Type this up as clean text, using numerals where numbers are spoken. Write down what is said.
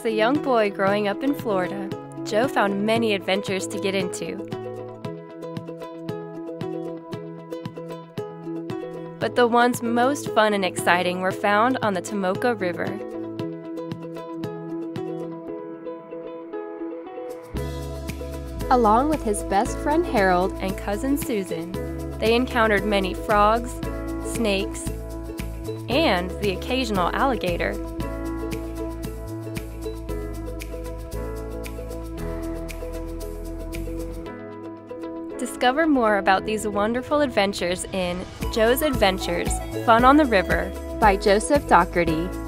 a young boy growing up in Florida, Joe found many adventures to get into. But the ones most fun and exciting were found on the Tomoka River. Along with his best friend Harold and cousin Susan, they encountered many frogs, snakes, and the occasional alligator. Discover more about these wonderful adventures in Joe's Adventures: Fun on the River by Joseph Dougherty.